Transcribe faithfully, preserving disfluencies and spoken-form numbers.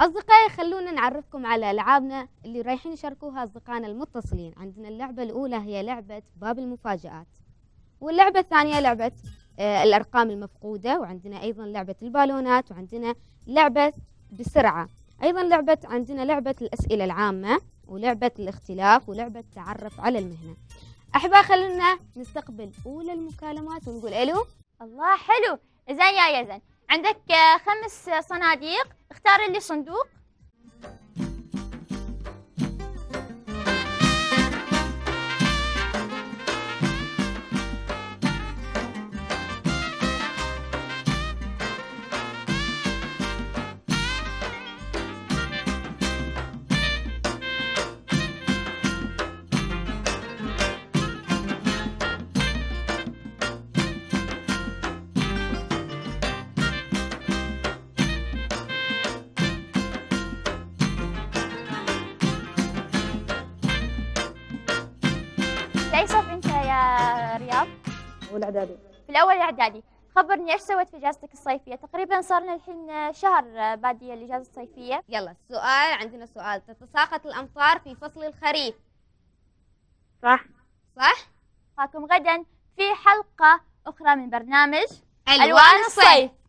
أصدقائي خلونا نعرفكم على ألعابنا اللي رايحين يشاركوها أصدقائنا المتصلين. عندنا اللعبة الأولى هي لعبة باب المفاجآت، واللعبة الثانية لعبة آه الأرقام المفقودة، وعندنا أيضا لعبة البالونات، وعندنا لعبة بسرعة، أيضا لعبة عندنا لعبة الأسئلة العامة، ولعبة الاختلاف، ولعبة تعرف على المهنة. أحباء خلونا نستقبل أولى المكالمات ونقول ألو. الله حلو. زين يا يزن، عندك خمس صناديق، اختار لي صندوق. في أي صف أنت يا رياض؟ أول إعدادي. في الأول إعدادي. خبرني إيش سويت في إجازتك الصيفية؟ تقريبا صار لنا الحين شهر بادية الإجازة الصيفية. يلا السؤال، عندنا سؤال: تتساقط الأمطار في فصل الخريف. صح. صح؟ أراكم غدا في حلقة أخرى من برنامج ألوان الصيف.